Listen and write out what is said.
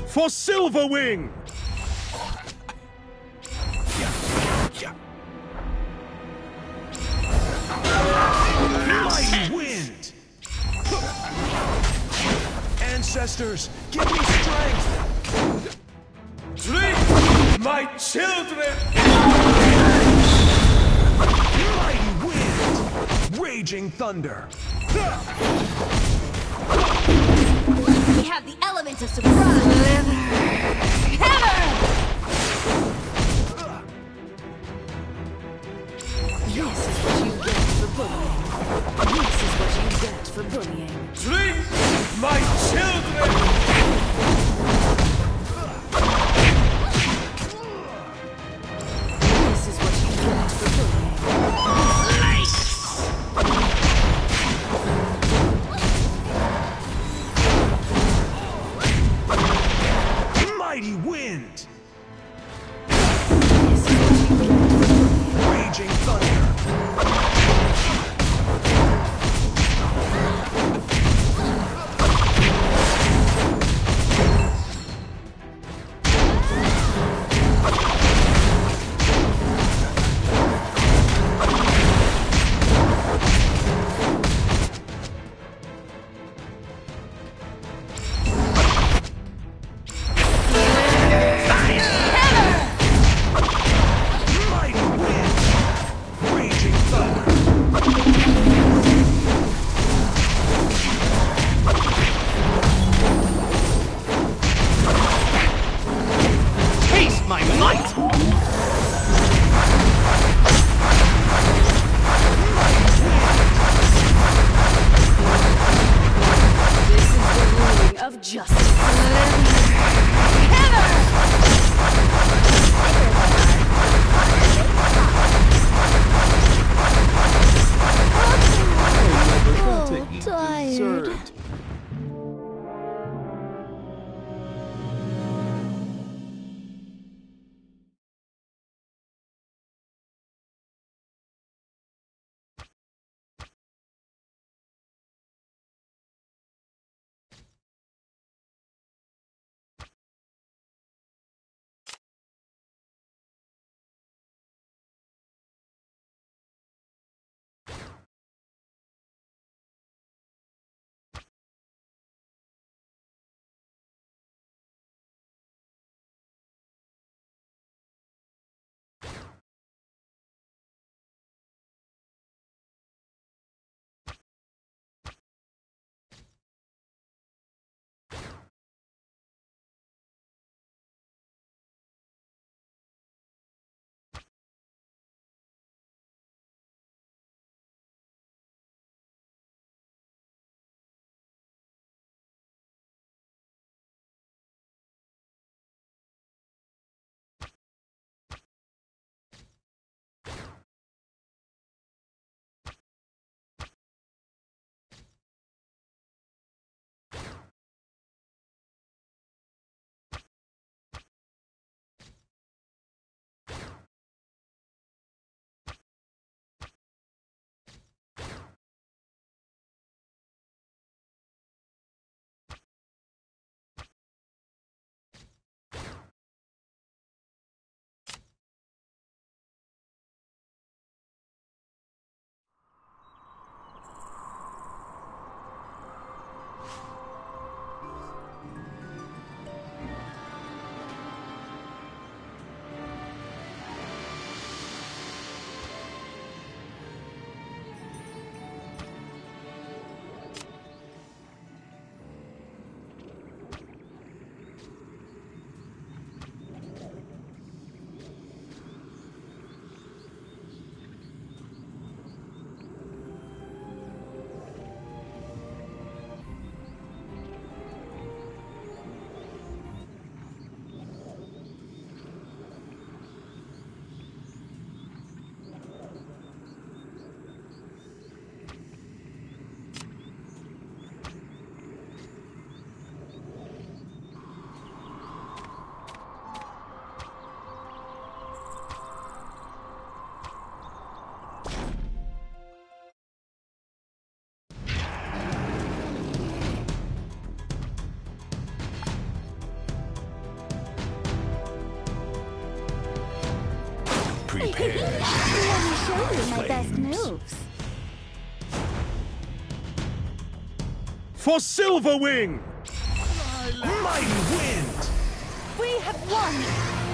for Silverwing! Mighty wind! Ancestors, give me strength! Sleep, my children! Mighty wind! Raging thunder! We have the element of surprise! Hammer! This is what you get for bullying. This is what you get for bullying. Sleep, my children! This is what you get for bullying. Mighty wind! This is what you get for bullying. Raging thunder! prepared. Let me show you my best moves. For Silverwing! Mighty wind! We have won!